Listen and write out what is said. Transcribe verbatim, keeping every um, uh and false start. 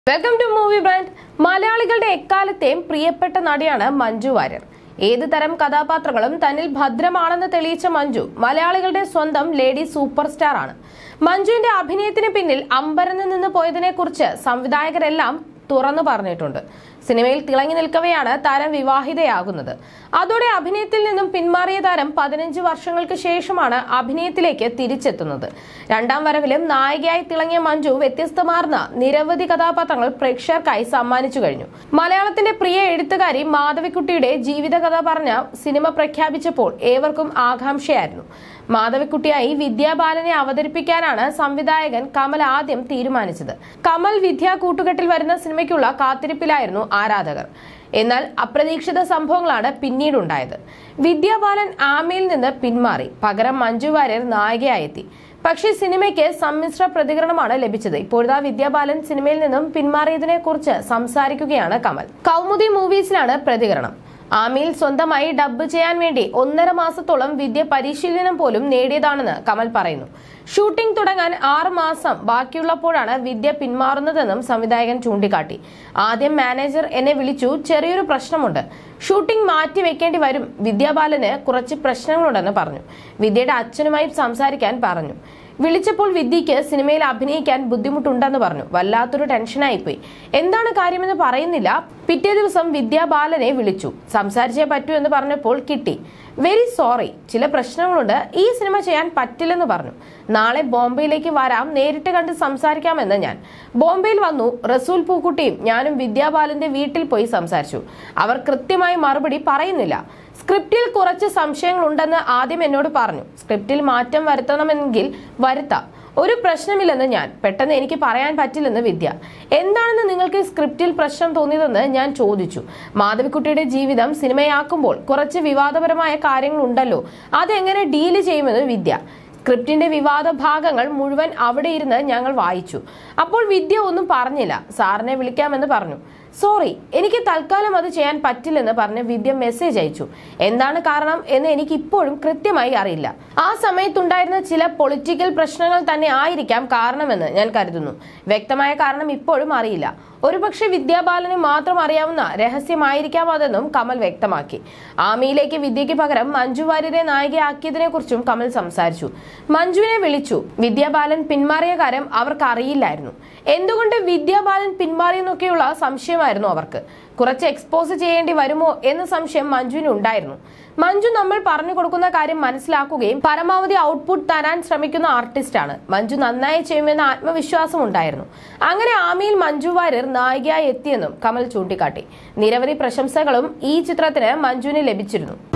Welcome to movie brand. മലയാളികളുടെ എക്കാലത്തെയും പ്രിയപ്പെട്ട നടിയാണ് മഞ്ജു വാര്യർ. ഏത് തരം കഥാപാത്രങ്ങളും തന്നിൽ ഭദ്രമാണെന്ന് തെളിയിച്ച മഞ്ജു മലയാളികളുടെ സ്വന്തം ലേഡി സൂപ്പർ സ്റ്റാർ ആണ്. മഞ്ജുവിന്റെ അഭിനയത്തിന് പിന്നിൽ അമ്പരന്ന് നിന്ന് പോയതിനെ കുറിച്ച് സംവിധായകരെല്ലാം തുറന്നു പറഞ്ഞിട്ടുണ്ട്. സിനിമയിൽ തിളങ്ങി നിൽക്കവെയാണ് താരം വിവാഹിതയാകുന്നത്. അതോടെ അഭിനയത്തിൽ നിന്നും പിന്മാറിയ താരം പതിനഞ്ച് വർഷങ്ങൾക്ക് ശേഷമാണ് അഭിനയത്തിലേക്ക് തിരിച്ചെത്തുന്നത്. രണ്ടാം വരവിലും നായികയായി തിളങ്ങിയ മഞ്ജു വ്യത്യസ്തമാർന്ന നിരവധി കഥാപാത്രങ്ങൾ പ്രേക്ഷകർക്കായി സമ്മാനിച്ചു കഴിഞ്ഞു. മലയാളത്തിന്റെ പ്രിയ എഴുത്തുകാരി മാധവിക്കുട്ടിയുടെ ജീവിതകഥ പറഞ്ഞ സിനിമ പ്രഖ്യാപിച്ചപ്പോൾ ഏവർക്കും ആകാംക്ഷയായിരുന്നു. മാധവിക്കുട്ടിയായി വിദ്യാ ബാലനെ അവതരിപ്പിക്കാനാണ് സംവിധായകൻ കമൽ ആദ്യം തീരുമാനിച്ചത്. കമൽ വിദ്യാ കൂട്ടുകെട്ടിൽ വരുന്ന സിനിമയ്ക്കുള്ള കാത്തിരിപ്പിലായിരുന്നു ആരാധകർ. എന്നാൽ അപ്രതീക്ഷിത സംഭവങ്ങളാണ് പിന്നീടുണ്ടായത്. വിദ്യാ ബാലൻ ആമയിൽ നിന്ന് പിന്മാറി, പകരം മഞ്ജു വാര്യർ നായികയായെത്തി. പക്ഷേ സിനിമയ്ക്ക് സമ്മിശ്ര പ്രതികരണമാണ് ലഭിച്ചത്. ഇപ്പോഴത്തെ വിദ്യാ ബാലൻ സിനിമയിൽ നിന്നും പിന്മാറിയതിനെ കുറിച്ച് സംസാരിക്കുകയാണ് കമൽ. കൗമുദി മൂവീസിലാണ് പ്രതികരണം. ആമിയിൽ സ്വന്തമായി ഡബ്ബ് ചെയ്യാൻ വേണ്ടി ഒന്നര മാസത്തോളം വിദ്യ പരിശീലനം പോലും നേടിയതാണെന്ന് കമൽ പറയുന്നു. ഷൂട്ടിംഗ് തുടങ്ങാൻ ആറ് മാസം ബാക്കിയുള്ളപ്പോഴാണ് വിദ്യ പിന്മാറുന്നതെന്നും സംവിധായകൻ ചൂണ്ടിക്കാട്ടി. ആദ്യം മാനേജർ എന്നെ വിളിച്ചു, ചെറിയൊരു പ്രശ്നമുണ്ട്, ഷൂട്ടിംഗ് മാറ്റി വെക്കേണ്ടി വരും, വിദ്യാബാലന് കുറച്ച് പ്രശ്നങ്ങളുണ്ടെന്ന് പറഞ്ഞു. വിദ്യയുടെ അച്ഛനുമായി സംസാരിക്കാൻ പറഞ്ഞു. വിളിച്ചപ്പോൾ വിദ്യയ്ക്ക് സിനിമയിൽ അഭിനയിക്കാൻ ബുദ്ധിമുട്ടുണ്ടെന്ന് പറഞ്ഞു. വല്ലാത്തൊരു ടെൻഷനായിപ്പോയി. എന്താണ് കാര്യമെന്ന് പറയുന്നില്ല. പിറ്റേ ദിവസം വിദ്യാ ബാലനെ വിളിച്ചു. സംസാരിച്ചേ പറ്റൂ എന്ന് പറഞ്ഞപ്പോൾ കിട്ടി. വെരി സോറി, ചില പ്രശ്നങ്ങളുണ്ട്, ഈ സിനിമ ചെയ്യാൻ പറ്റില്ലെന്ന് പറഞ്ഞു. നാളെ ബോംബെയിലേക്ക് വരാം, നേരിട്ട് കണ്ട് സംസാരിക്കാമെന്ന് ഞാൻ. ബോംബെയിൽ വന്നു. റസൂൽ പൂക്കുട്ടിയും ഞാനും വിദ്യാ ബാലന്റെ വീട്ടിൽ പോയി സംസാരിച്ചു. അവർ കൃത്യമായി മറുപടി പറയുന്നില്ല. സ്ക്രിപ്റ്റിൽ കുറച്ച് സംശയങ്ങളുണ്ടെന്ന് ആദ്യം എന്നോട് പറഞ്ഞു. സ്ക്രിപ്റ്റിൽ മാറ്റം വരുത്തണമെങ്കിൽ വരുത്താം, ഒരു പ്രശ്നമില്ലെന്ന് ഞാൻ. പെട്ടെന്ന് എനിക്ക് പറയാൻ പറ്റില്ലെന്ന് വിദ്യ. എന്താണെന്ന് നിങ്ങൾക്ക് സ്ക്രിപ്റ്റിൽ പ്രശ്നം തോന്നിയതെന്ന് ഞാൻ ചോദിച്ചു. മാധവിക്കുട്ടിയുടെ ജീവിതം സിനിമയാക്കുമ്പോൾ കുറച്ച് വിവാദപരമായ കാര്യങ്ങൾ ഉണ്ടല്ലോ, അതെങ്ങനെ ഡീല് ചെയ്യുമെന്ന് വിദ്യ. സ്ക്രിപ്റ്റിന്റെ വിവാദ ഭാഗങ്ങൾ മുഴുവൻ അവിടെ ഇരുന്ന് ഞങ്ങൾ വായിച്ചു. അപ്പോൾ വിദ്യ ഒന്നും പറഞ്ഞില്ല. സാറിനെ വിളിക്കാമെന്ന് പറഞ്ഞു. സോറി, എനിക്ക് തൽക്കാലം അത് ചെയ്യാൻ പറ്റില്ലെന്ന് പറഞ്ഞ് വിദ്യ മെസ്സേജ് അയച്ചു. എന്താണ് കാരണം എന്ന് എനിക്ക് ഇപ്പോഴും കൃത്യമായി അറിയില്ല. ആ സമയത്തുണ്ടായിരുന്ന ചില പൊളിറ്റിക്കൽ പ്രശ്നങ്ങൾ തന്നെ ആയിരിക്കാം കാരണമെന്ന് ഞാൻ കരുതുന്നു. വ്യക്തമായ കാരണം ഇപ്പോഴും അറിയില്ല. ഒരുപക്ഷെ വിദ്യാബാലന് മാത്രം അറിയാവുന്ന രഹസ്യമായിരിക്കാം അതെന്നും കമൽ വ്യക്തമാക്കി. ആമിയിലേക്ക് വിദ്യയ്ക്ക് പകരം മഞ്ജു വാര്യരെ നായികയാക്കിയതിനെ കുറിച്ചും കമൽ സംസാരിച്ചു. മഞ്ജുവിനെ വിളിച്ചു. വിദ്യാബാലൻ പിന്മാറിയ കാര്യം അവർക്ക് അറിയില്ലായിരുന്നു. എന്തുകൊണ്ട് വിദ്യാബാലൻ പിന്മാറിയെന്നൊക്കെയുള്ള സംശയമായിരുന്നു അവർക്ക്. കുറച്ച് എക്സ്പോസ് ചെയ്യേണ്ടി വരുമോ എന്ന സംശയം മഞ്ജുവിന് ഉണ്ടായിരുന്നു. മഞ്ജു നമ്മൾ പറഞ്ഞു കൊടുക്കുന്ന കാര്യം മനസ്സിലാക്കുകയും പരമാവധി ഔട്ട്പുട്ട് തരാൻ ശ്രമിക്കുന്ന ആർട്ടിസ്റ്റാണ്. മഞ്ജു നന്നായി ചെയ്യുമെന്ന ആത്മവിശ്വാസം ഉണ്ടായിരുന്നു. അങ്ങനെ ആമിയിൽ മഞ്ജു വാര്യർ നായികയായി എത്തിയെന്നും കമൽ ചൂണ്ടിക്കാട്ടി. നിരവധി പ്രശംസകളും ഈ ചിത്രത്തിന് മഞ്ജുവിന് ലഭിച്ചിരുന്നു.